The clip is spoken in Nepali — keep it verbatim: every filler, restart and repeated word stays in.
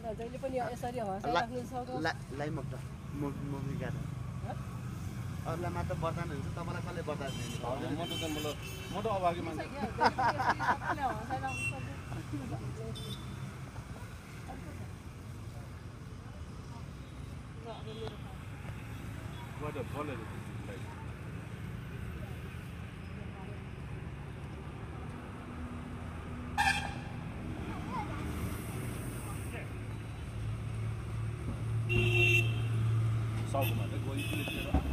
जहिले पनि यसरी हँसाइराख्नु सक्नु लाइ मत मम्मी गाडा अरूलाई मात्र बर्दान हुन्छ तपाईँलाई कसले बर्दान दिन्छ म त म त अभागी मान्छे सबैले हँसाइराख्नु सक्नु What a bullet. Salve, mano. Agora,